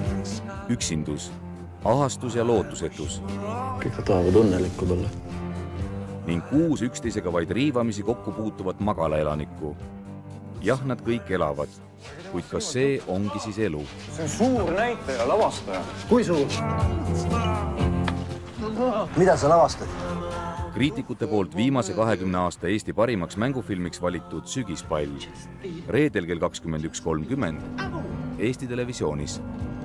Üksindus, ahastus ja lootusetus. Kõik tahavad õnnelikud olla. Ning 6 üksteisega vaid riivamisi kokku puutuvat magalaelanikku. Jah, nad kõik elavad, kuid kas see ongi siis elu? See on suur näitaja, lavastaja. Kui suur? Mida sa lavastad? Kriitikute poolt viimase 20 aasta Eesti parimaks mängufilmiks valitud Sügispall. Reedel kell 21.30 Eesti Televisioonis.